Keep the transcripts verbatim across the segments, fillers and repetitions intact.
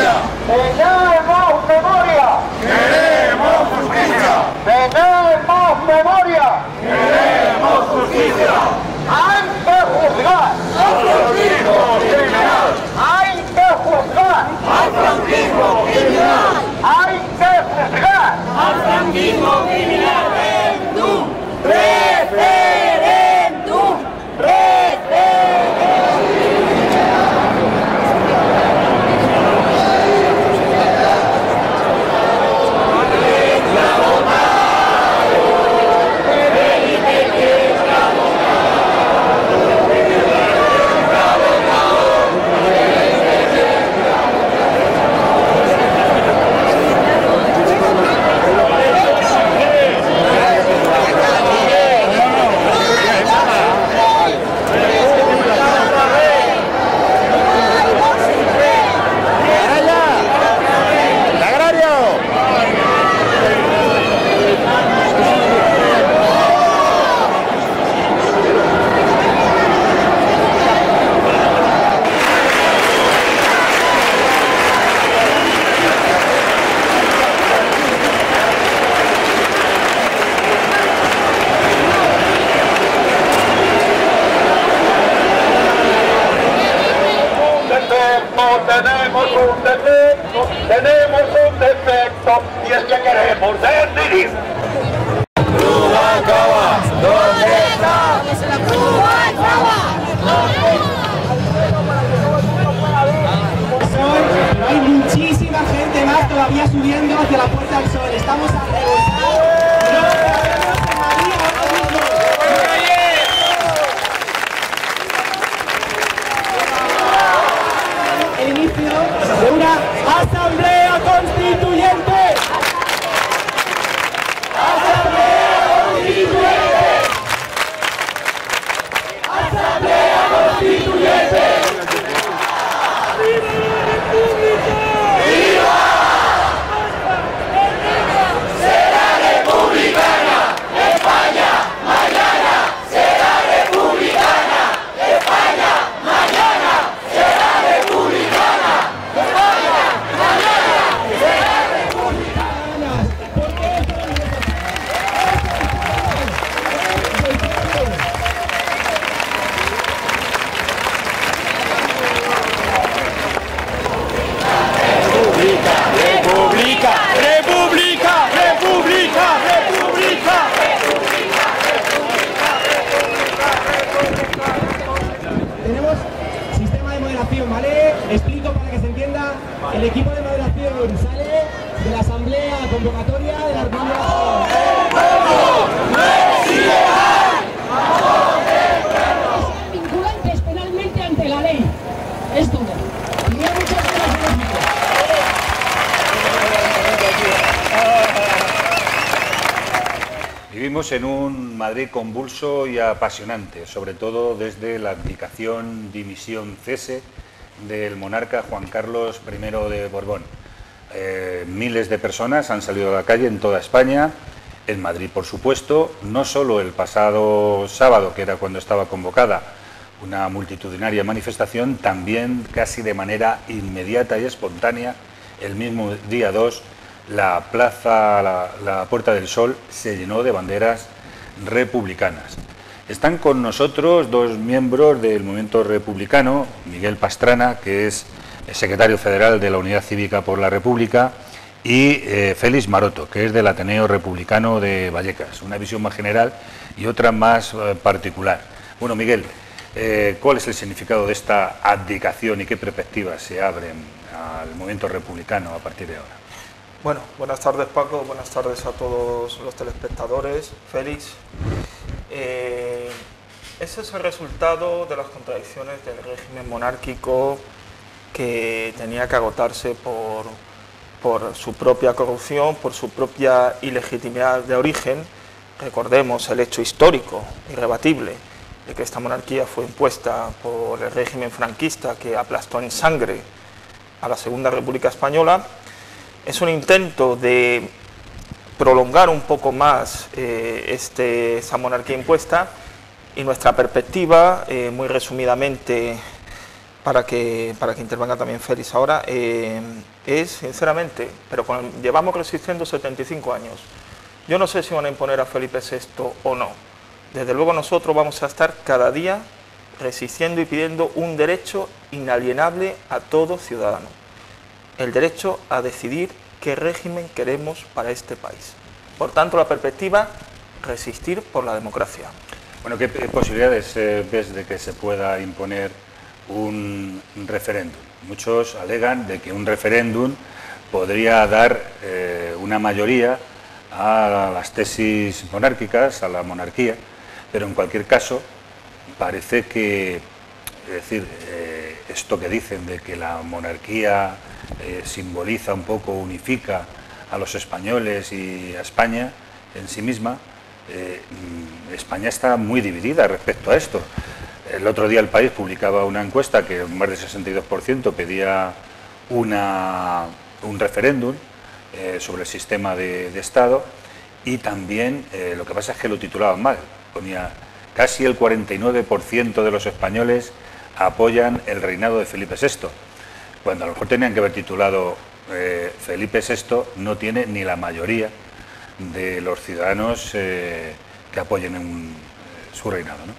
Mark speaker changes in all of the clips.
Speaker 1: ¡Tenemos memoria!
Speaker 2: ¡Queremos justicia!
Speaker 1: ¡Tenemos memoria!
Speaker 2: ¡Queremos justicia!
Speaker 1: ¡Hay que juzgar!
Speaker 2: ¡Al franquismo criminal!
Speaker 1: ¡Hay que juzgar!
Speaker 2: ¡Al franquismo criminal!
Speaker 1: ¡Hay que juzgar!
Speaker 2: ¡Al franquismo criminal!
Speaker 1: ¡Referéndum! ¡Referéndum! Tenemos un defecto, tenemos un defecto, y es que queremos decidir.
Speaker 2: ¡Rubalcaba! ¿Dónde está?
Speaker 3: ¡Rubalcaba!
Speaker 4: Pero hay muchísima gente más todavía subiendo hacia la Puerta del Sol. Estamos a rebosar. No podemos en Madrid ahora mismo. El inicio de una asamblea constituyente. Asamblea constituyente. Asamblea constituyente. Explico para que se entienda. El equipo de moderación sale de la asamblea convocatoria de la República.
Speaker 3: Vinculantes penalmente ante la ley. Es todo. Y hay muchas cosas.
Speaker 5: Vivimos en un Madrid convulso y apasionante, sobre todo desde la abdicación, dimisión, cese del monarca Juan Carlos primero de Borbón. Eh, miles de personas han salido a la calle en toda España, en Madrid por supuesto, no solo el pasado sábado, que era cuando estaba convocada una multitudinaria manifestación, también casi de manera inmediata y espontánea, el mismo día dos, la plaza, la, la Puerta del Sol se llenó de banderas republicanas. Están con nosotros dos miembros del movimiento republicano, Miguel Pastrana, que es secretario federal de la Unidad Cívica por la República, y eh, Félix Maroto, que es del Ateneo Republicano de Vallecas. Una visión más general y otra más eh, particular. Bueno, Miguel, eh, ¿cuál es el significado de esta abdicación y qué perspectivas se abren al movimiento republicano a partir de ahora?
Speaker 6: Bueno, buenas tardes Paco, buenas tardes a todos los telespectadores. Félix, eh, ese es el resultado de las contradicciones del régimen monárquico que tenía que agotarse por, por su propia corrupción, por su propia ilegitimidad de origen. Recordemos el hecho histórico, irrebatible, de que esta monarquía fue impuesta por el régimen franquista que aplastó en sangre a la Segunda República Española. Es un intento de prolongar un poco más eh, este, esa monarquía impuesta, y nuestra perspectiva, eh, muy resumidamente, para que, para que intervenga también Félix ahora, eh, es sinceramente, pero con, llevamos resistiendo setenta y cinco años. Yo no sé si van a imponer a Felipe sexto o no. Desde luego nosotros vamos a estar cada día resistiendo y pidiendo un derecho inalienable a todo ciudadano. El derecho a decidir qué régimen queremos para este país. Por tanto, la perspectiva, resistir por la democracia.
Speaker 5: Bueno, ¿qué posibilidades eh, ves de que se pueda imponer un referéndum? Muchos alegan de que un referéndum podría dar eh, una mayoría a las tesis monárquicas, a la monarquía, pero en cualquier caso parece que, es decir, eh, esto que dicen de que la monarquía eh, simboliza un poco, unifica a los españoles y a España en sí misma, eh, España está muy dividida respecto a esto. El otro día El País publicaba una encuesta que más del sesenta y dos por ciento pedía una, un referéndum eh, sobre el sistema de, de Estado, y también eh, lo que pasa es que lo titulaban mal, ponía casi el cuarenta y nueve por ciento de los españoles apoyan el reinado de Felipe sexto, cuando a lo mejor tenían que haber titulado eh, Felipe sexto no tiene ni la mayoría de los ciudadanos eh, que apoyen en, eh, su reinado, ¿no?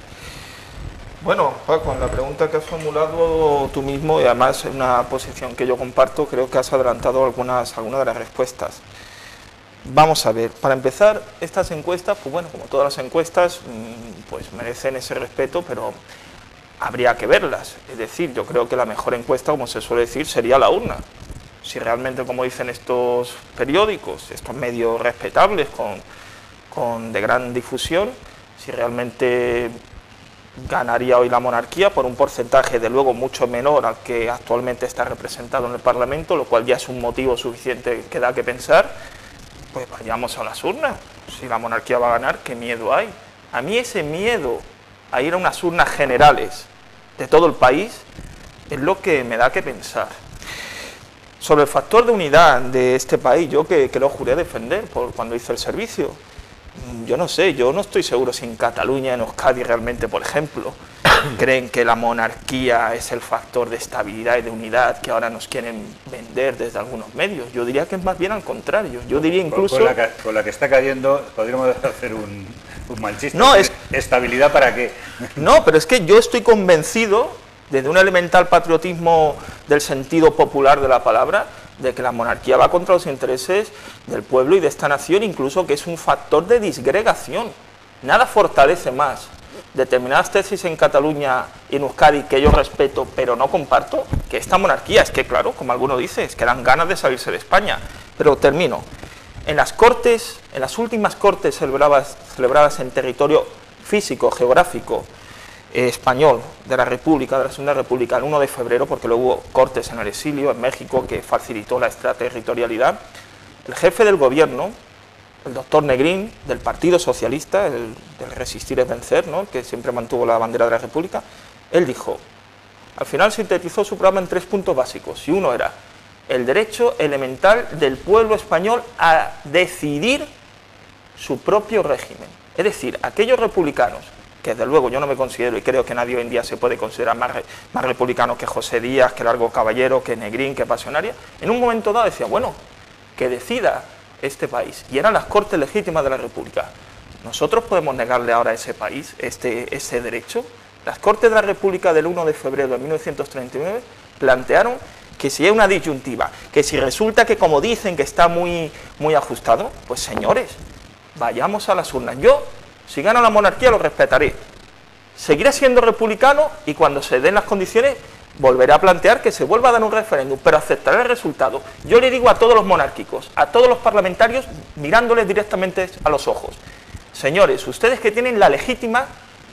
Speaker 6: Bueno, Paco, en la pregunta que has formulado tú mismo, y además en una posición que yo comparto, creo que has adelantado algunas, algunas de las respuestas. Vamos a ver, para empezar, estas encuestas, pues bueno, como todas las encuestas, pues merecen ese respeto, pero habría que verlas. Es decir, yo creo que la mejor encuesta, como se suele decir, sería la urna. Si realmente, como dicen estos periódicos, estos medios respetables, con, con de gran difusión, si realmente ganaría hoy la monarquía por un porcentaje de luego mucho menor al que actualmente está representado en el Parlamento, lo cual ya es un motivo suficiente que da que pensar, pues vayamos a las urnas. Si la monarquía va a ganar, ¿qué miedo hay? A mí ese miedo a ir a unas urnas generales de todo el país es lo que me da que pensar. Sobre el factor de unidad de este país, yo que, que lo juré defender por cuando hice el servicio, yo no sé, yo no estoy seguro si en Cataluña, en Euskadi realmente, por ejemplo, creen que la monarquía es el factor de estabilidad y de unidad que ahora nos quieren vender desde algunos medios. Yo diría que es más bien al contrario. Yo diría incluso...
Speaker 5: Con la que, con la que está cayendo, podríamos hacer un, un mal chiste.
Speaker 6: No, es...
Speaker 5: ¿Estabilidad para qué?
Speaker 6: No, pero es que yo estoy convencido, desde un elemental patriotismo del sentido popular de la palabra, de que la monarquía va contra los intereses del pueblo y de esta nación, incluso que es un factor de disgregación. Nada fortalece más determinadas tesis en Cataluña y en Euskadi que yo respeto pero no comparto, que esta monarquía. Es que claro, como alguno dice, es que dan ganas de salirse de España. Pero termino. En las cortes, en las últimas cortes celebradas, celebradas en territorio físico, geográfico, eh, español, de la República, de la Segunda República, el uno de febrero, porque luego hubo cortes en el exilio, en México, que facilitó la extraterritorialidad, el jefe del gobierno, el doctor Negrín, del Partido Socialista, el, del Resistir es Vencer, ¿no?, que siempre mantuvo la bandera de la República, él dijo, al final sintetizó su programa en tres puntos básicos, y uno era el derecho elemental del pueblo español a decidir su propio régimen. Es decir, aquellos republicanos, que desde luego yo no me considero, y creo que nadie hoy en día se puede considerar más, más republicano que José Díaz, que Largo Caballero, que Negrín, que Pasionaria, en un momento dado decía, bueno, que decida este país, y eran las cortes legítimas de la República. ¿Nosotros podemos negarle ahora a ese país este, ese derecho? Las cortes de la República del uno de febrero de mil novecientos treinta y nueve plantearon que si hay una disyuntiva, que si resulta que como dicen que está muy, muy ajustado, pues señores, vayamos a las urnas. Yo, si gano la monarquía, lo respetaré. Seguiré siendo republicano y cuando se den las condiciones volveré a plantear que se vuelva a dar un referéndum, pero aceptaré el resultado. Yo le digo a todos los monárquicos, a todos los parlamentarios, mirándoles directamente a los ojos, señores, ustedes que tienen la legítima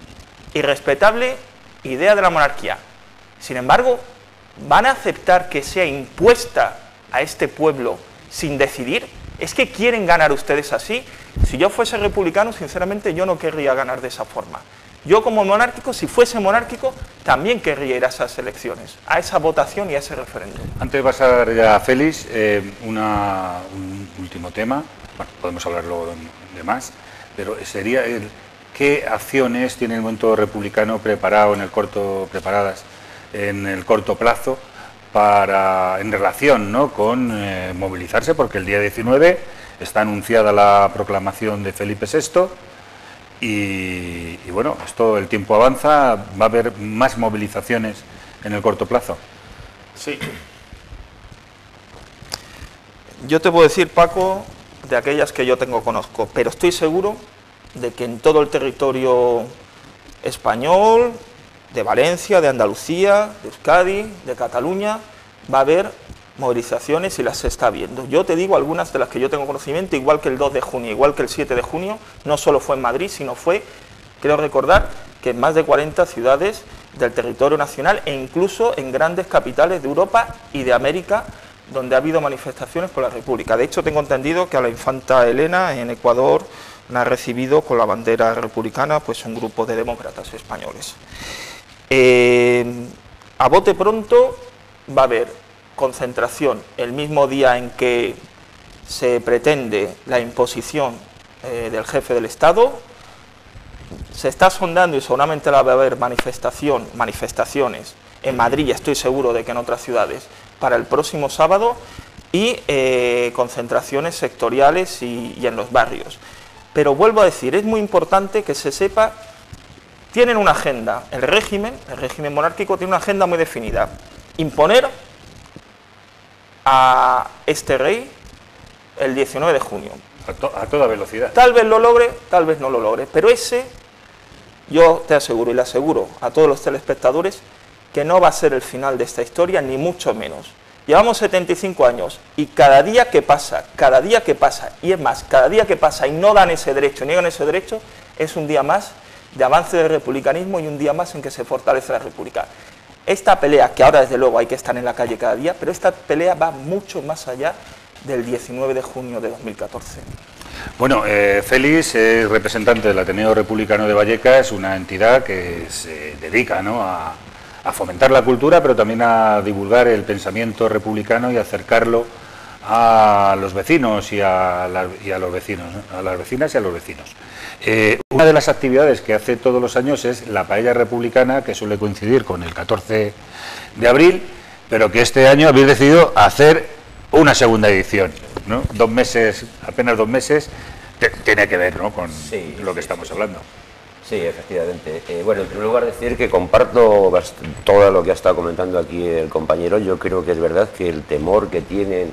Speaker 6: y respetable idea de la monarquía, sin embargo, ¿van a aceptar que sea impuesta a este pueblo sin decidir? ¿Es que quieren ganar ustedes así? Si yo fuese republicano, sinceramente, yo no querría ganar de esa forma. Yo como monárquico, si fuese monárquico, también querría ir a esas elecciones, a esa votación y a ese referéndum.
Speaker 5: Antes de pasar ya a Félix, eh, una, un último tema, bueno, podemos hablar luego de, de más, pero sería el, ¿qué acciones tiene el movimiento republicano preparado en el corto, preparadas en el corto plazo para, en relación, ¿no?, con eh, movilizarse, porque el día diecinueve está anunciada la proclamación de Felipe sexto y, y bueno, esto, el tiempo avanza, va a haber más movilizaciones en el corto plazo.
Speaker 6: Sí. Yo te puedo decir, Paco, de aquellas que yo tengo conozco, pero estoy seguro de que en todo el territorio español, de Valencia, de Andalucía, de Euskadi, de Cataluña, va a haber movilizaciones y las se está viendo. Yo te digo algunas de las que yo tengo conocimiento, igual que el dos de junio, igual que el siete de junio, no solo fue en Madrid, sino fue, creo recordar, que en más de cuarenta ciudades del territorio nacional e incluso en grandes capitales de Europa y de América, donde ha habido manifestaciones por la República. De hecho, tengo entendido que a la infanta Elena en Ecuador la ha recibido con la bandera republicana pues un grupo de demócratas españoles. Eh, a bote pronto va a haber concentración el mismo día en que se pretende la imposición eh, del jefe del Estado. Se está sondando y seguramente la va a haber manifestación, manifestaciones en Madrid, estoy seguro de que en otras ciudades, para el próximo sábado, y eh, concentraciones sectoriales y, y en los barrios. Pero vuelvo a decir, es muy importante que se sepa, tienen una agenda, el régimen, el régimen monárquico tiene una agenda muy definida, imponer a este rey el diecinueve de junio.
Speaker 5: A, to a toda velocidad.
Speaker 6: Tal vez lo logre, tal vez no lo logre, pero ese, yo te aseguro y le aseguro a todos los telespectadores que no va a ser el final de esta historia, ni mucho menos. Llevamos setenta y cinco años y cada día que pasa, cada día que pasa, y es más, cada día que pasa y no dan ese derecho, niegan ese derecho, es un día más de avance del republicanismo y un día más en que se fortalece la república. Esta pelea, que ahora desde luego hay que estar en la calle cada día, pero esta pelea va mucho más allá del diecinueve de junio de dos mil catorce.
Speaker 5: Bueno, eh, Félix es representante del Ateneo Republicano de Vallecas, una entidad que se dedica, ¿no?, a, a fomentar la cultura, pero también a divulgar el pensamiento republicano y acercarlo a los vecinos y a, la, y a los vecinos, ¿no?, a las vecinas y a los vecinos. Eh, una de las actividades que hace todos los años es la paella republicana, que suele coincidir con el catorce de abril, pero que este año habéis decidido hacer una segunda edición, ¿no? Dos meses, apenas dos meses, te, tiene que ver, ¿no?, con sí, lo que
Speaker 7: sí,
Speaker 5: estamos
Speaker 7: sí.
Speaker 5: hablando.
Speaker 7: Sí, efectivamente. Eh, bueno, en primer lugar decir que comparto todo lo que ha estado comentando aquí el compañero. Yo creo que es verdad que el temor que tienen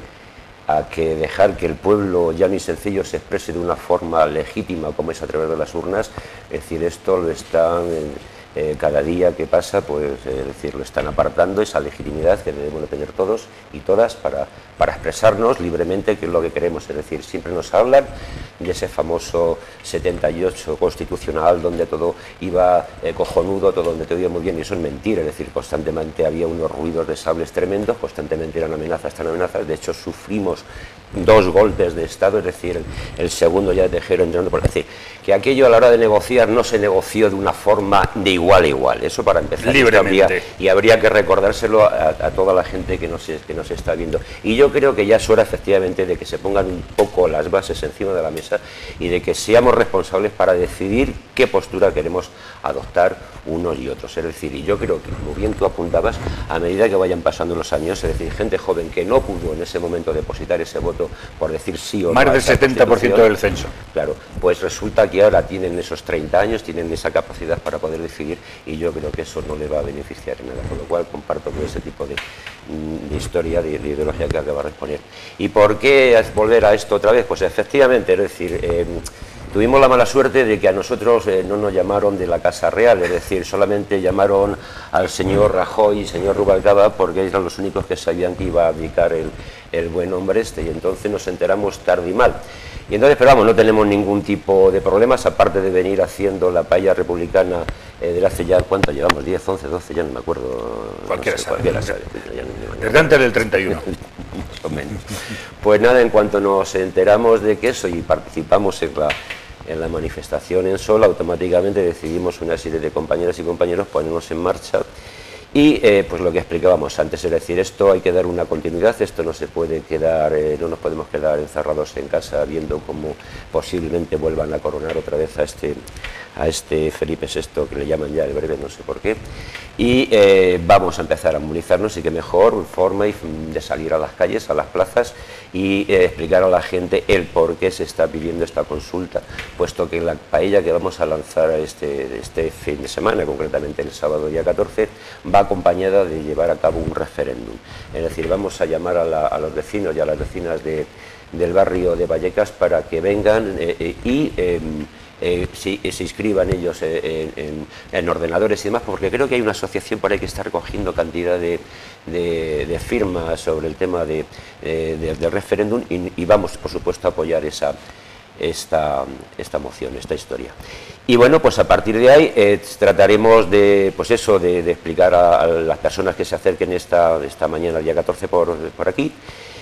Speaker 7: a que dejar que el pueblo llano y sencillo se exprese de una forma legítima como es a través de las urnas, es decir, esto lo están... Eh, cada día que pasa, pues eh, es decir, lo están apartando, esa legitimidad que debemos de tener todos y todas para, para expresarnos libremente, que es lo que queremos. Es decir, siempre nos hablan de ese famoso setenta y ocho constitucional donde todo iba eh, cojonudo, todo donde todo iba muy bien, y eso es mentira. Es decir, constantemente había unos ruidos de sables tremendos, constantemente eran amenazas, tan amenazas. De hecho, sufrimos dos golpes de Estado, es decir, el, el segundo ya de Tejero entrando por... Es decir, que aquello a la hora de negociar no se negoció de una forma de igual a igual, eso para empezar.
Speaker 5: Libremente.
Speaker 7: Habría, y habría que recordárselo a, a toda la gente que nos, que nos está viendo. Y yo creo que ya es hora efectivamente de que se pongan un poco las bases encima de la mesa y de que seamos responsables para decidir qué postura queremos adoptar unos y otros. Es decir, y yo creo que, como bien tú apuntabas, a medida que vayan pasando los años, es decir, gente joven que no pudo en ese momento depositar ese voto por decir sí o no.
Speaker 5: Más del setenta por ciento del censo.
Speaker 7: Claro, pues resulta que ahora tienen esos treinta años, tienen esa capacidad para poder decidir, y yo creo que eso no le va a beneficiar en nada, con lo cual comparto con ese tipo de, de historia, de, de ideología que acaba de exponer. ¿Y por qué volver a esto otra vez? Pues efectivamente, es decir, eh, tuvimos la mala suerte de que a nosotros eh, no nos llamaron de la Casa Real, es decir, solamente llamaron al señor Rajoy y señor Rubalcaba porque eran los únicos que sabían que iba a abdicar el, el buen hombre este, y entonces nos enteramos tarde y mal. Y entonces, pero vamos, no tenemos ningún tipo de problemas, aparte de venir haciendo la paella republicana eh, desde hace ya, ¿cuánto llevamos? diez, once, doce, ya no me acuerdo.
Speaker 5: Cualquiera
Speaker 7: no sé,
Speaker 5: sabe.
Speaker 7: Cualquiera sabe. Ya no,
Speaker 5: Desde antes del treinta y uno.
Speaker 7: Más o menos. Pues nada, en cuanto nos enteramos de que eso y participamos en la, en la manifestación en Sol, automáticamente decidimos una serie de compañeras y compañeros ponernos en marcha Y eh, pues lo que explicábamos antes, es decir, esto hay que dar una continuidad, esto no se puede quedar, eh, no nos podemos quedar encerrados en casa viendo cómo posiblemente vuelvan a coronar otra vez a este, a este Felipe sexto, que le llaman ya el breve, no sé por qué, y eh, vamos a empezar a movilizarnos, y que mejor forma de salir a las calles, a las plazas, y eh, explicar a la gente el por qué se está pidiendo esta consulta, puesto que la paella que vamos a lanzar este, este fin de semana, concretamente el sábado día catorce, va acompañada de llevar a cabo un referéndum. Es decir, vamos a llamar a, la, a los vecinos y a las vecinas de, del barrio de Vallecas para que vengan eh, eh, y eh, eh, si, eh, se inscriban ellos eh, en, en, en ordenadores y demás, porque creo que hay una asociación por ahí que está recogiendo cantidad de, de, de firmas sobre el tema de, de, de, del referéndum, y, y vamos, por supuesto, a apoyar esa Esta, esta moción, esta historia. Y bueno, pues a partir de ahí eh, trataremos de, pues eso, de, de explicar a, a las personas que se acerquen esta, esta mañana, el día catorce, por, por aquí,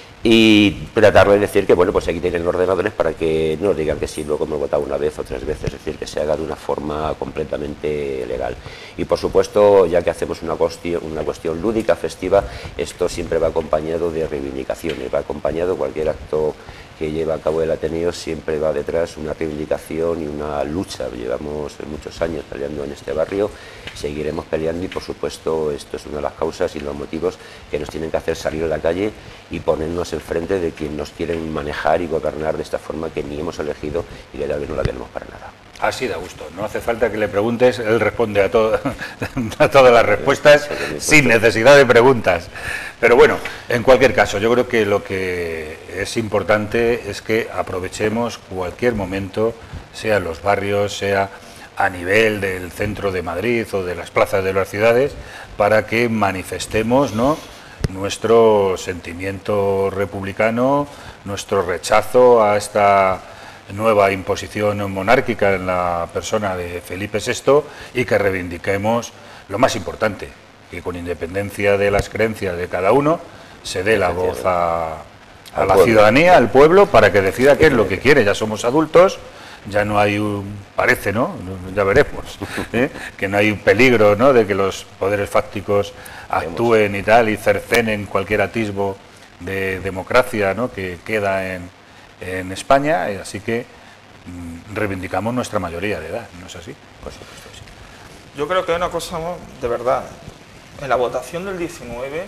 Speaker 7: y tratar de decir que, bueno, pues aquí tienen ordenadores para que no nos digan que sí, luego hemos votado una vez o tres veces, es decir, que se haga de una forma completamente legal. Y por supuesto, ya que hacemos una cuestión, una cuestión lúdica, festiva, esto siempre va acompañado de reivindicaciones, va acompañado cualquier acto que lleva a cabo el Ateneo, siempre va detrás una reivindicación y una lucha. Llevamos muchos años peleando en este barrio, seguiremos peleando, y por supuesto esto es una de las causas y los motivos que nos tienen que hacer salir a la calle y ponernos enfrente de quien nos quieren manejar y gobernar de esta forma que ni hemos elegido y que tal vez no la queremos para nada.
Speaker 5: Así da gusto, no hace falta que le preguntes, él responde a, todo, a todas las respuestas sin necesidad de preguntas. Pero bueno, en cualquier caso, yo creo que lo que es importante es que aprovechemos cualquier momento, sea en los barrios, sea a nivel del centro de Madrid o de las plazas de las ciudades, para que manifestemos, ¿no?, nuestro sentimiento republicano, nuestro rechazo a esta nueva imposición monárquica en la persona de Felipe sexto, y que reivindiquemos lo más importante, que con independencia de las creencias de cada uno se dé la voz a, a la ciudadanía, al pueblo, para que decida qué es lo que quiere. Ya somos adultos, ya no hay un, parece, ¿no?, ya veremos, ¿eh?, que no hay un peligro, ¿no?, de que los poderes fácticos actúen y tal, y cercenen cualquier atisbo de democracia, ¿no?, que queda en en España, así que mmm, reivindicamos nuestra mayoría de edad, ¿no es así? Por supuesto, sí.
Speaker 6: Yo creo que hay una cosa, de verdad, en la votación del diecinueve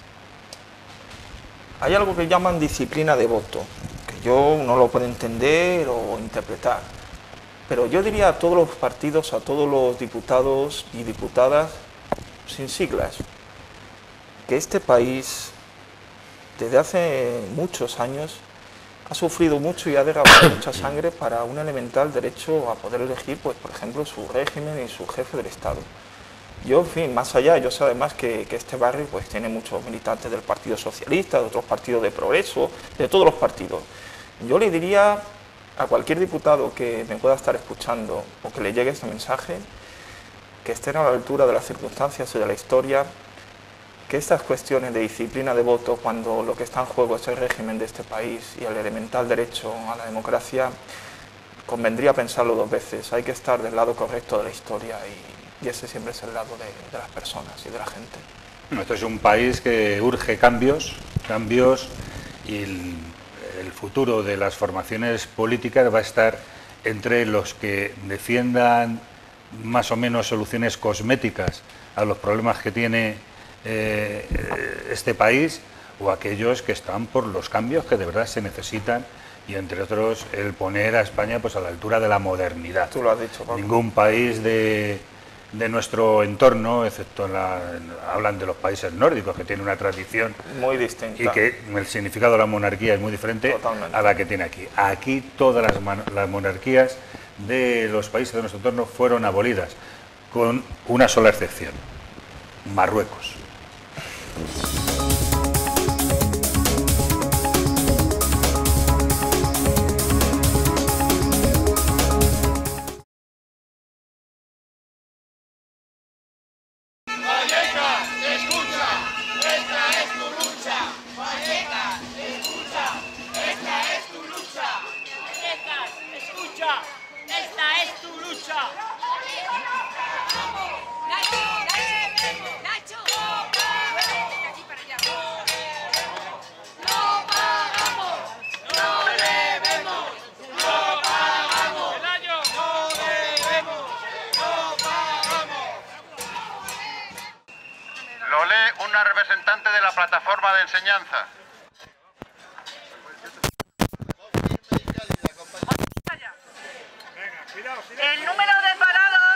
Speaker 6: hay algo que llaman disciplina de voto, que yo no lo puedo entender o interpretar, pero yo diría a todos los partidos, a todos los diputados y diputadas sin siglas, que este país desde hace muchos años ha sufrido mucho y ha derramado mucha sangre para un elemental derecho a poder elegir, pues, por ejemplo, su régimen y su jefe del Estado. Yo, en fin, más allá, yo sé además que, que este barrio pues tiene muchos militantes del Partido Socialista, de otros partidos de progreso, de todos los partidos. Yo le diría a cualquier diputado que me pueda estar escuchando o que le llegue este mensaje, que estén a la altura de las circunstancias y de la historia, que estas cuestiones de disciplina de voto, cuando lo que está en juego es el régimen de este país y el elemental derecho a la democracia, convendría pensarlo dos veces. Hay que estar del lado correcto de la historia, y, y ese siempre es el lado de, de las personas y de la gente.
Speaker 5: Esto es un país que urge cambios, cambios, y el, el futuro de las formaciones políticas va a estar entre los que defiendan más o menos soluciones cosméticas a los problemas que tiene Eh, este país, o aquellos que están por los cambios que de verdad se necesitan, y entre otros el poner a España pues a la altura de la modernidad.
Speaker 6: Tú lo has dicho, Pablo.
Speaker 5: Ningún país de, de nuestro entorno, excepto la, hablan de los países nórdicos, que tienen una tradición
Speaker 6: muy distinta,
Speaker 5: y que el significado de la monarquía es muy diferente Totalmente. a la que tiene aquí. Aquí todas las, las monarquías de los países de nuestro entorno fueron abolidas, con una sola excepción: Marruecos.
Speaker 2: Vallecas, escucha, esta es tu lucha. Vallecas, escucha, esta es tu lucha. Vallecas, escucha, esta es tu lucha. Nacho, Nacho, Nacho.
Speaker 8: Lo lee una representante de la plataforma de enseñanza.
Speaker 9: El número de parados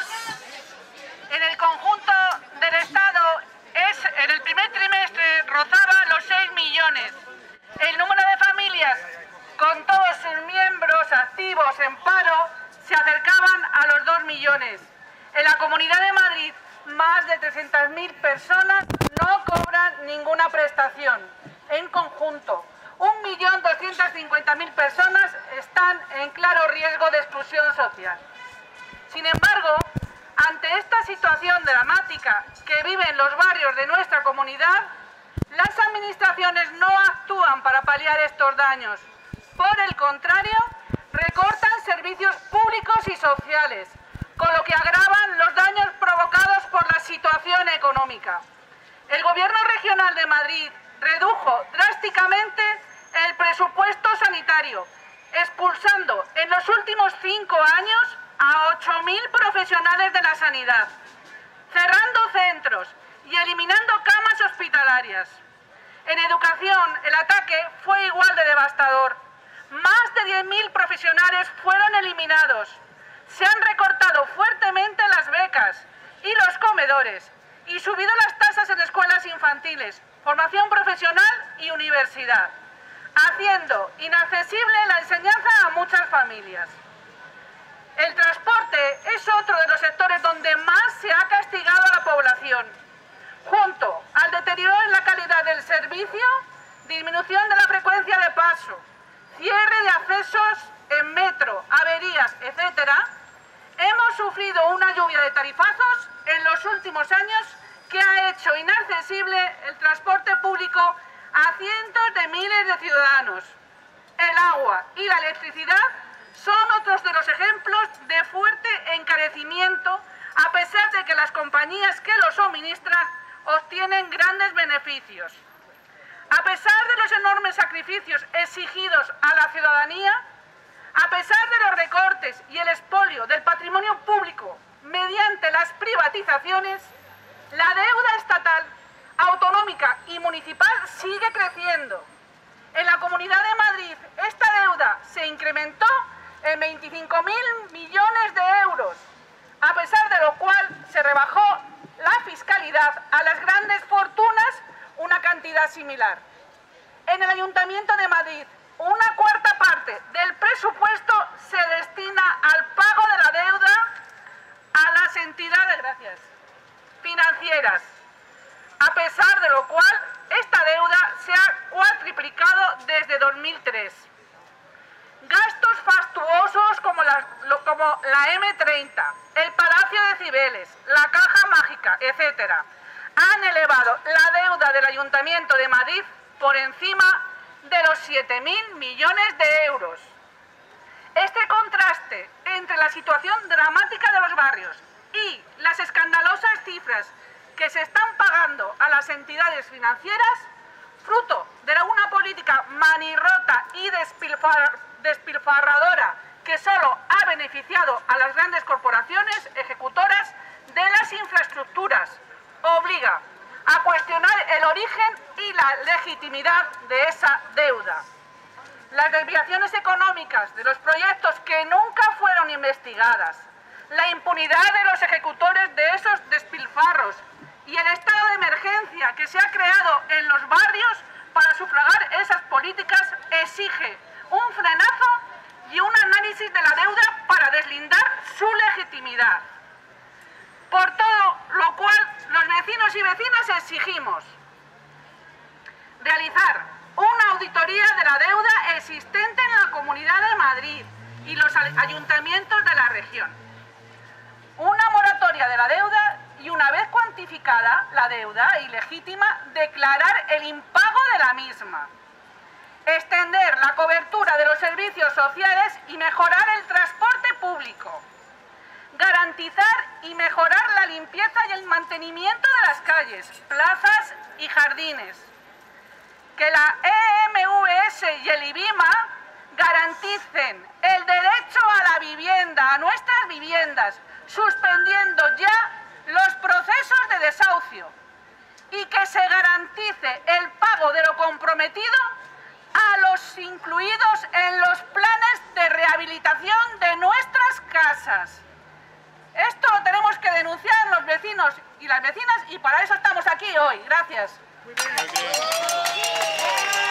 Speaker 9: en el conjunto del Estado es, en el primer trimestre rozaba los seis millones. El número de familias con todos sus miembros activos en paro se acercaban a los dos millones. En la Comunidad de Madrid, más de trescientas mil personas no cobran ninguna prestación. En conjunto, un millón doscientas cincuenta mil personas están en claro riesgo de exclusión social. Sin embargo, ante esta situación dramática que viven los barrios de nuestra comunidad, las administraciones no actúan para paliar estos daños. Por el contrario, recortan servicios públicos y sociales, con lo que agravan los daños provocados por la situación económica. El Gobierno regional de Madrid redujo drásticamente el presupuesto sanitario, expulsando en los últimos cinco años a ocho mil profesionales de la sanidad, cerrando centros y eliminando camas hospitalarias. En educación, el ataque fue igual de devastador. Más de diez mil profesionales fueron eliminados. Se han recortado fuertemente las becas y los comedores y subido las tasas en escuelas infantiles, formación profesional y universidad, haciendo inaccesible la enseñanza a muchas familias. El transporte es otro de los sectores donde más se ha castigado a la población. Junto al deterioro en la calidad del servicio, disminución de la frecuencia de paso, cierre de accesos en metro, averías, etcétera, hemos sufrido una lluvia de tarifazos en los últimos años que ha hecho inaccesible el transporte público a cientos de miles de ciudadanos. El agua y la electricidad son otros de los ejemplos de fuerte encarecimiento, a pesar de que las compañías que lo suministran obtienen grandes beneficios. A pesar de los enormes sacrificios exigidos a la ciudadanía, a pesar de los recortes y el expolio del patrimonio público mediante las privatizaciones, la deuda estatal, autonómica y municipal sigue creciendo. En la Comunidad de Madrid, esta deuda se incrementó en veinticinco mil millones de euros, a pesar de lo cual se rebajó la fiscalidad a las grandes fortunas una cantidad similar. En el Ayuntamiento de Madrid, una cuarta parte del presupuesto se destina al pago de la deuda a las entidades gracias, financieras, a pesar de lo cual esta deuda se ha cuatriplicado desde dos mil tres. Gastos fastuosos como la, como la eme treinta, el Palacio de Cibeles, la Caja Mágica, etcétera, han elevado la deuda del Ayuntamiento de Madrid por encima de los siete mil millones de euros. Este contraste entre la situación dramática de los barrios y las escandalosas cifras que se están pagando a las entidades financieras, fruto de una política manirrota y despilfar, despilfarradora que solo ha beneficiado a las grandes corporaciones ejecutoras de las infraestructuras, obliga a cuestionar el origen y la legitimidad de esa deuda. Las desviaciones económicas de los proyectos que nunca fueron investigadas, la impunidad de los ejecutores de esos despilfarros y el estado de emergencia que se ha creado en los barrios para sufragar esas políticas exige un frenazo y un análisis de la deuda para deslindar su legitimidad. Por todo lo cual, los vecinos y vecinas exigimos realizar una auditoría de la deuda existente en la Comunidad de Madrid y los ayuntamientos de la región. Una moratoria de la deuda y, una vez cuantificada la deuda ilegítima, declarar el impago de la misma. Extender la cobertura de los servicios sociales y mejorar el transporte público. Garantizar y mejorar la limpieza y el mantenimiento de las calles, plazas y jardines. Que la E M V S y el IBIMA garanticen el derecho a la vivienda, a nuestras viviendas, suspendiendo ya los procesos de desahucio. y que se garantice el pago de lo comprometido a los incluidos en los planes de rehabilitación de nuestras casas. Esto lo tenemos que denunciar los vecinos y las vecinas y para eso estamos aquí hoy. Gracias. Muy bien. Muy bien.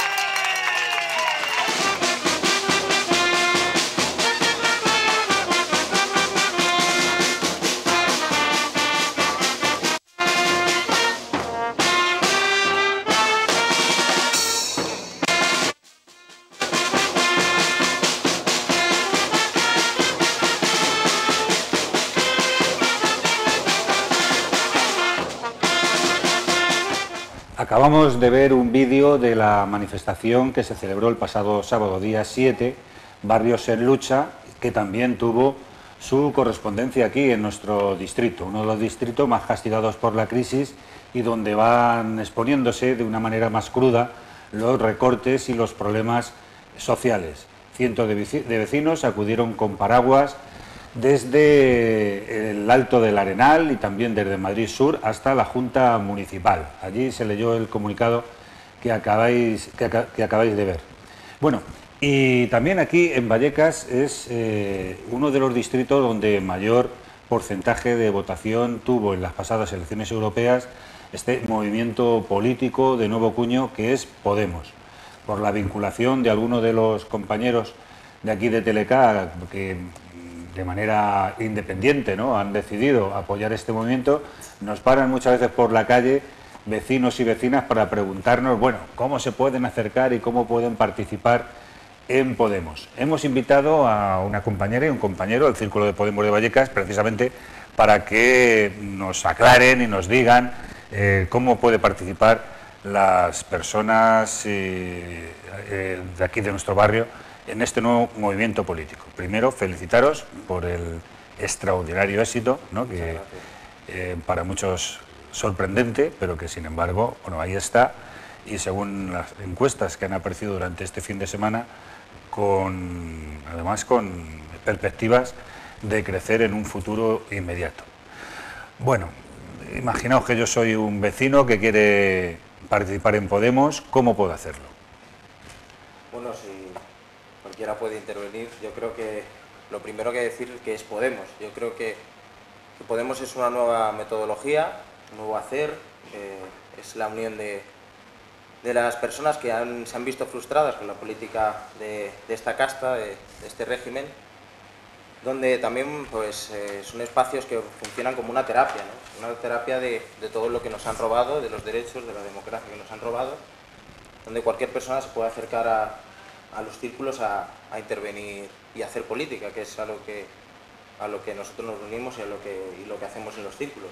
Speaker 5: Acabamos de ver un vídeo de la manifestación que se celebró el pasado sábado día siete, Barrios en Lucha, que también tuvo su correspondencia aquí en nuestro distrito, uno de los distritos más castigados por la crisis y donde van exponiéndose de una manera más cruda los recortes y los problemas sociales. Cientos de vecinos acudieron con paraguas desde el Alto del Arenal y también desde Madrid Sur hasta la Junta Municipal. Allí se leyó el comunicado que acabáis, que, que acabáis de ver. Bueno, y también aquí en Vallecas es eh, uno de los distritos donde mayor porcentaje de votación tuvo en las pasadas elecciones europeas este movimiento político de nuevo cuño que es Podemos, por la vinculación de algunos de los compañeros de aquí de Telecá que de manera independiente, ¿no?, han decidido apoyar este movimiento. Nos paran muchas veces por la calle vecinos y vecinas para preguntarnos, bueno, cómo se pueden acercar y cómo pueden participar en Podemos. Hemos invitado a una compañera y un compañero del Círculo de Podemos de Vallecas precisamente para que nos aclaren y nos digan eh, cómo puede participar las personas eh, eh, de aquí de nuestro barrio en este nuevo movimiento político. Primero, felicitaros por el extraordinario éxito, ¿no?, que eh, para muchos sorprendente, pero que sin embargo, bueno, ahí está, y según las encuestas que han aparecido durante este fin de semana, con, además con perspectivas de crecer en un futuro inmediato. Bueno, imaginaos que yo soy un vecino que quiere participar en Podemos, ¿cómo puedo hacerlo?
Speaker 10: Bueno, si cualquiera puede intervenir, yo creo que lo primero que decir que es Podemos. Yo creo que, que Podemos es una nueva metodología, un nuevo hacer, eh, es la unión de, de las personas que han, se han visto frustradas con la política de, de esta casta, de, de este régimen, donde también pues, eh, son espacios que funcionan como una terapia, ¿no? Una terapia de, de todo lo que nos han robado, de los derechos, de la democracia que nos han robado, donde cualquier persona se puede acercar a, a los círculos a, a intervenir y hacer política, que es a lo que, a lo que nosotros nos reunimos y, a lo, que, y lo que hacemos en los círculos.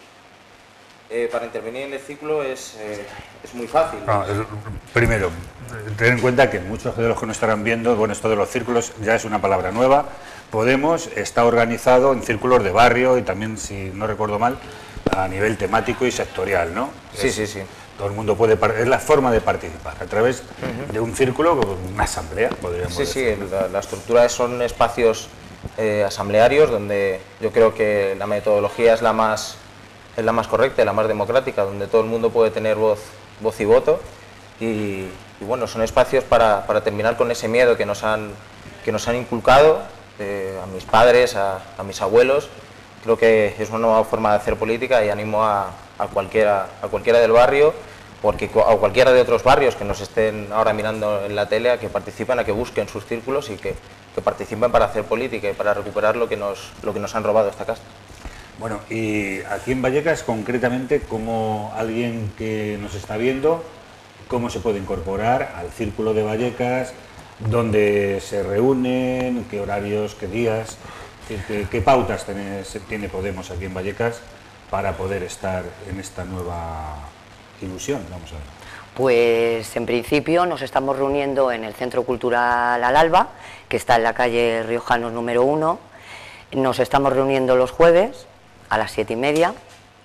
Speaker 10: Eh, para intervenir en el círculo es, eh, es muy fácil.
Speaker 5: No, primero, ten en cuenta que muchos de los que nos estarán viendo, bueno, esto de los círculos ya es una palabra nueva. Podemos está organizado en círculos de barrio y también, si no recuerdo mal, a nivel temático y sectorial, ¿no?
Speaker 10: Sí,
Speaker 5: es,
Speaker 10: sí, sí.
Speaker 5: Todo el mundo puede, es la forma de participar, a través uh-huh. de un círculo, una asamblea, podríamos
Speaker 10: sí,
Speaker 5: decir.
Speaker 10: Sí, sí, la, la estructura son espacios eh, asamblearios donde yo creo que la metodología es la más... es la más correcta, la más democrática, donde todo el mundo puede tener voz, voz y voto y, y bueno, son espacios para, para terminar con ese miedo que nos han, que nos han inculcado eh, a mis padres, a, a mis abuelos. Creo que es una nueva forma de hacer política y animo a, a, cualquiera, a cualquiera del barrio, porque a cualquiera de otros barrios que nos estén ahora mirando en la tele, a que participen, a que busquen sus círculos y que, que participen para hacer política y para recuperar lo que nos, lo que nos han robado esta casta.
Speaker 5: Bueno, y aquí en Vallecas, concretamente, como alguien que nos está viendo, ¿cómo se puede incorporar al Círculo de Vallecas? ¿Dónde se reúnen? ¿Qué horarios? ¿Qué días? ¿Qué, qué pautas tiene, tiene Podemos aquí en Vallecas para poder estar en esta nueva ilusión? Vamos a ver.
Speaker 11: Pues en principio nos estamos reuniendo en el Centro Cultural Al Alba, que está en la calle Riojanos número uno. Nos estamos reuniendo los jueves a las siete y media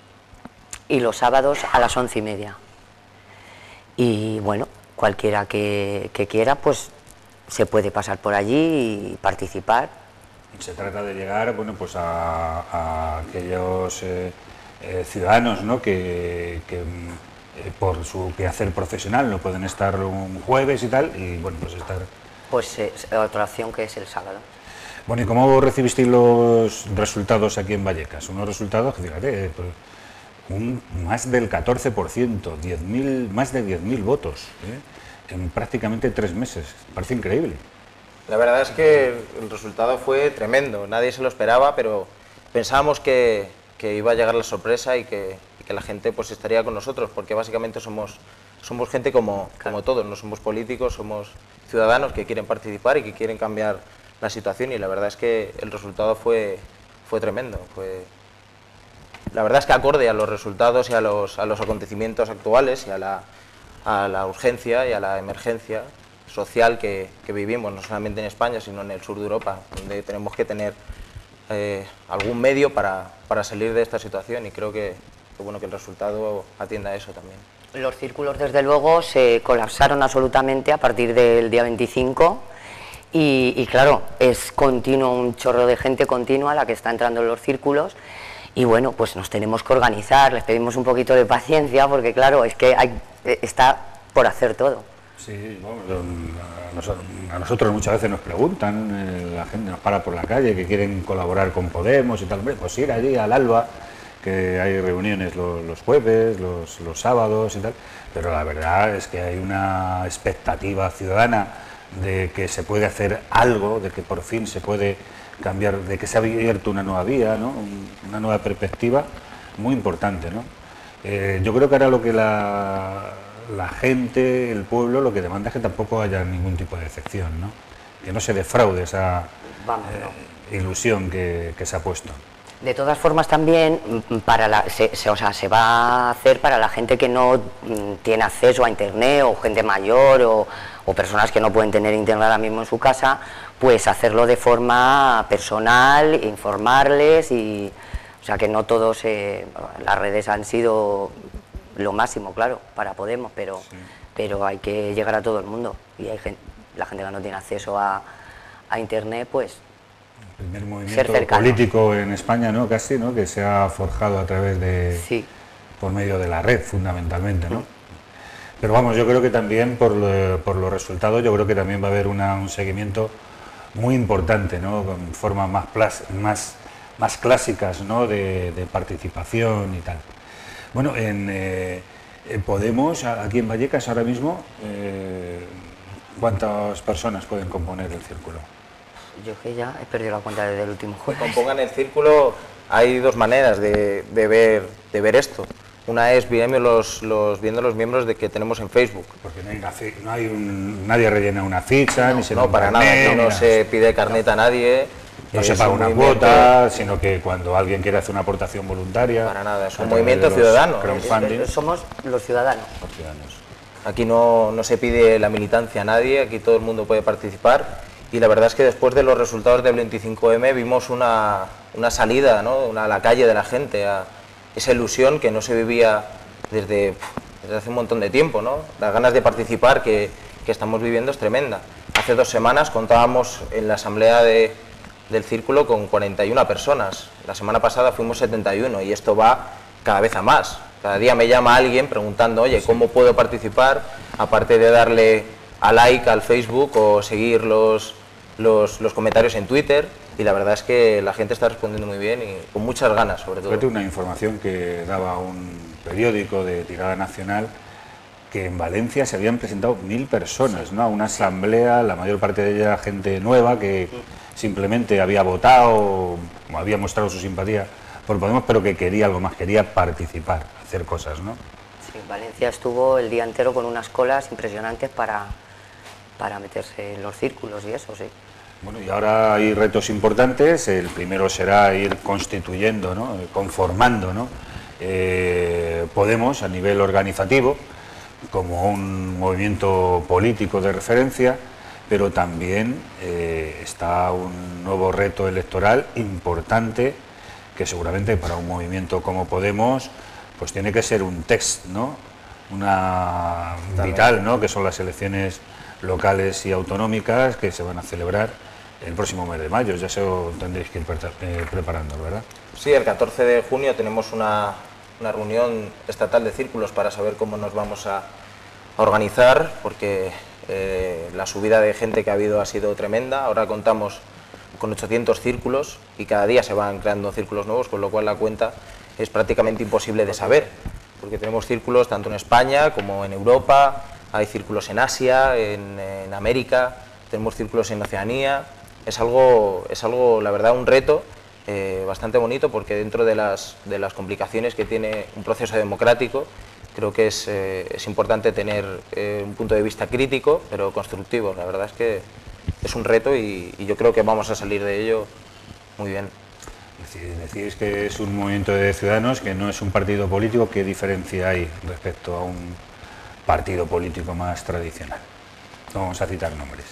Speaker 11: y los sábados a las once y media. Y bueno, cualquiera que, que quiera, pues se puede pasar por allí y participar.
Speaker 5: Se trata de llegar, bueno, pues a, a aquellos eh, eh, ciudadanos, ¿no?, que, que eh, por su quehacer profesional no pueden estar un jueves y tal, y bueno, pues estar...
Speaker 11: Pues eh, otra opción que es el sábado.
Speaker 5: Bueno, ¿y cómo recibisteis los resultados aquí en Vallecas? Unos resultados que, fíjate, pues, un, más del catorce por ciento, diez mil, más de diez mil votos, ¿eh? En prácticamente tres meses. Parece increíble.
Speaker 10: La verdad es que el resultado fue tremendo, nadie se lo esperaba, pero pensábamos que, que iba a llegar la sorpresa y que, y que la gente pues estaría con nosotros, porque básicamente somos, somos gente como, como todos, no somos políticos, somos ciudadanos que quieren participar y que quieren cambiar la situación, y la verdad es que el resultado fue, fue tremendo. Fue, la verdad es que acorde a los resultados y a los, a los acontecimientos actuales y a la, a la urgencia y a la emergencia social que, que vivimos, no solamente en España, sino en el sur de Europa, donde tenemos que tener eh, algún medio para, para salir de esta situación, y creo que, que, bueno, que el resultado atienda a eso también.
Speaker 11: Los círculos, desde luego, se colapsaron absolutamente a partir del día veinticinco y, y claro, es continuo, un chorro de gente continua la que está entrando en los círculos, y bueno, pues nos tenemos que organizar, les pedimos un poquito de paciencia porque claro, es que hay, está por hacer todo.
Speaker 5: Sí, bueno, a, nosotros, a nosotros muchas veces nos preguntan, eh, la gente nos para por la calle que quieren colaborar con Podemos y tal, hombre, pues ir allí al Alba, que hay reuniones los, los jueves, los, los sábados y tal, pero la verdad es que hay una expectativa ciudadana de que se puede hacer algo, de que por fin se puede cambiar, de que se ha abierto una nueva vía, ¿no? Una nueva perspectiva muy importante, ¿no? Eh, yo creo que ahora lo que la, la gente, el pueblo, lo que demanda es que tampoco haya ningún tipo de decepción, ¿no? Que no se defraude esa
Speaker 11: Vamos,
Speaker 5: eh, ilusión que, que se ha puesto.
Speaker 11: De todas formas también para la, se, se, o sea, se va a hacer para la gente que no mm, tiene acceso a internet, o gente mayor, o, o personas que no pueden tener internet ahora mismo en su casa, pues hacerlo de forma personal, informarles, y o sea que no todos, eh, las redes han sido lo máximo, claro, para Podemos, pero, sí. pero hay que llegar a todo el mundo, y hay gente, la gente que no tiene acceso a, a internet, pues
Speaker 5: el primer movimiento político en España, ¿no? Casi, ¿no? Que se ha forjado a través de,
Speaker 11: sí.
Speaker 5: por medio de la red, fundamentalmente, ¿no? Pero vamos, yo creo que también por, lo, por los resultados, yo creo que también va a haber una, un seguimiento muy importante, ¿no? Con formas más, plas, más, más clásicas, ¿no? de, de participación y tal. Bueno, en, eh, en Podemos, aquí en Vallecas ahora mismo, eh, ¿cuántas personas pueden componer el círculo?
Speaker 11: Yo que ya he perdido la cuenta desde el último jueves.
Speaker 10: Compongan el círculo, hay dos maneras de, de, ver, de ver esto. Una es viendo los, los, viendo los miembros de que tenemos en Facebook.
Speaker 5: Porque no hay, una, no hay un, nadie rellena una ficha,
Speaker 10: no,
Speaker 5: ni se
Speaker 10: No, para nada, aquí no se pide carnet a nadie.
Speaker 5: No se paga una cuota, sino que cuando alguien quiere hacer una aportación voluntaria...
Speaker 10: Para nada, es un movimiento ciudadano.
Speaker 11: Somos los ciudadanos.
Speaker 5: Los ciudadanos.
Speaker 10: Aquí no, no se pide la militancia a nadie, aquí todo el mundo puede participar. Y la verdad es que después de los resultados del veinticinco eme vimos una, una salida, ¿no? Una, a la calle de la gente, a esa ilusión que no se vivía desde, desde hace un montón de tiempo, ¿no? Las ganas de participar que, que estamos viviendo es tremenda. Hace dos semanas contábamos en la asamblea de, del círculo con cuarenta y una personas, la semana pasada fuimos setenta y uno, y esto va cada vez a más. Cada día me llama alguien preguntando, oye, ¿cómo puedo participar? Aparte de darle a like al Facebook o seguir los... Los, los comentarios en Twitter, y la verdad es que la gente está respondiendo muy bien y con muchas ganas, sobre todo.
Speaker 5: Fíjate una información que daba un periódico de tirada nacional, que en Valencia se habían presentado mil personas, sí. ¿no? A una asamblea, la mayor parte de ella gente nueva que sí. simplemente había votado o había mostrado su simpatía por Podemos, pero que quería algo más, quería participar, hacer cosas, ¿no?
Speaker 11: Sí, Valencia estuvo el día entero con unas colas impresionantes para, para meterse en los círculos y eso, sí.
Speaker 5: Bueno, y ahora hay retos importantes. El primero será ir constituyendo, ¿no? conformando, ¿no? Eh, Podemos a nivel organizativo como un movimiento político de referencia, pero también eh, está un nuevo reto electoral importante que seguramente para un movimiento como Podemos pues tiene que ser un test, ¿no? Una vital, ¿no? Que son las elecciones locales y autonómicas que se van a celebrar el próximo mes de mayo. Ya se lo tendréis que ir preparando, ¿verdad?
Speaker 10: Sí, el catorce de junio tenemos una, una reunión estatal de círculos para saber cómo nos vamos a, a organizar, porque eh, la subida de gente que ha habido ha sido tremenda. Ahora contamos con ochocientos círculos y cada día se van creando círculos nuevos, con lo cual la cuenta es prácticamente imposible de saber, porque tenemos círculos tanto en España como en Europa, hay círculos en Asia, en, en América, tenemos círculos en Oceanía. Es algo, es algo, la verdad, un reto eh, bastante bonito, porque dentro de las, de las complicaciones que tiene un proceso democrático, creo que es, eh, es importante tener eh, un punto de vista crítico, pero constructivo. La verdad es que es un reto y, y yo creo que vamos a salir de ello muy bien.
Speaker 5: Decís que es un movimiento de ciudadanos, que no es un partido político. ¿Qué diferencia hay respecto a un partido político más tradicional? No vamos a citar nombres.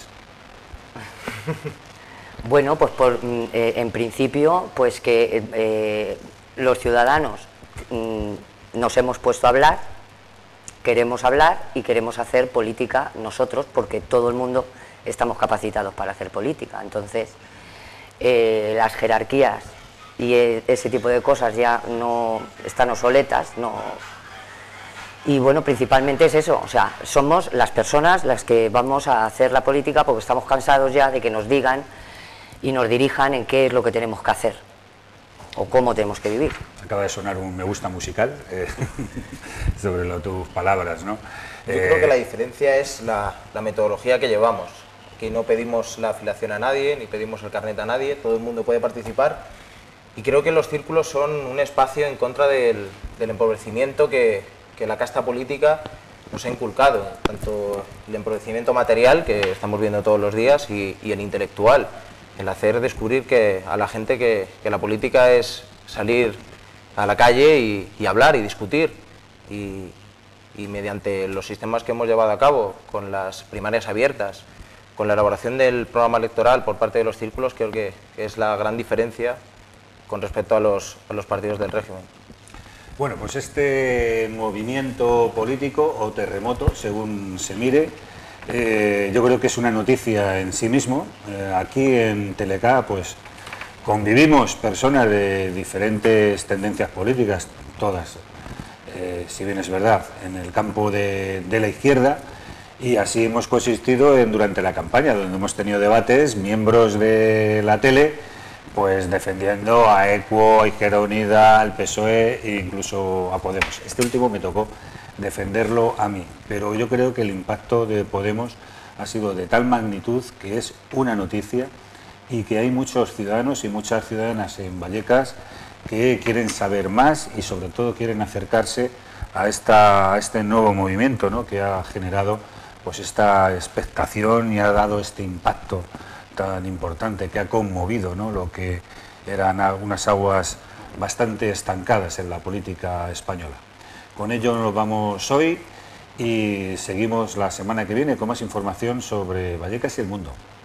Speaker 11: Bueno, pues por, eh, en principio, pues que eh, los ciudadanos mm, nos hemos puesto a hablar, queremos hablar y queremos hacer política nosotros, porque todo el mundo estamos capacitados para hacer política. Entonces, eh, las jerarquías y ese tipo de cosas ya no están obsoletas, no. Y bueno, principalmente es eso, o sea, somos las personas las que vamos a hacer la política, porque estamos cansados ya de que nos digan y nos dirijan en qué es lo que tenemos que hacer o cómo tenemos que vivir.
Speaker 5: Acaba de sonar un me gusta musical eh, sobre lo, tus palabras, ¿no?
Speaker 10: Yo eh, creo que la diferencia es la, la metodología que llevamos. Aquí no pedimos la afiliación a nadie, ni pedimos el carnet a nadie, todo el mundo puede participar. Y creo que los círculos son un espacio en contra del, del empobrecimiento que, que la casta política nos ha inculcado, tanto el empobrecimiento material, que estamos viendo todos los días, y, y el intelectual, el hacer descubrir que a la gente que, que la política es salir a la calle y, y hablar y discutir, y, y mediante los sistemas que hemos llevado a cabo, con las primarias abiertas, con la elaboración del programa electoral por parte de los círculos, creo que, que es la gran diferencia con respecto a los, a los partidos del régimen.
Speaker 5: Bueno, pues este movimiento político o terremoto, según se mire, eh, yo creo que es una noticia en sí mismo. Eh, aquí en Telecá, pues convivimos personas de diferentes tendencias políticas, todas, eh, si bien es verdad, en el campo de, de la izquierda, y así hemos coexistido en, durante la campaña, donde hemos tenido debates, miembros de la tele, pues defendiendo a Equo, a Izquierda Unida, al P S O E e incluso a Podemos. Este último me tocó defenderlo a mí, pero yo creo que el impacto de Podemos ha sido de tal magnitud que es una noticia, y que hay muchos ciudadanos y muchas ciudadanas en Vallecas que quieren saber más y sobre todo quieren acercarse a, esta, a este nuevo movimiento, ¿no?, que ha generado pues esta expectación y ha dado este impacto tan importante, que ha conmovido, ¿no?, lo que eran unas aguas bastante estancadas en la política española. Con ello nos vamos hoy y seguimos la semana que viene con más información sobre Vallecas y el mundo.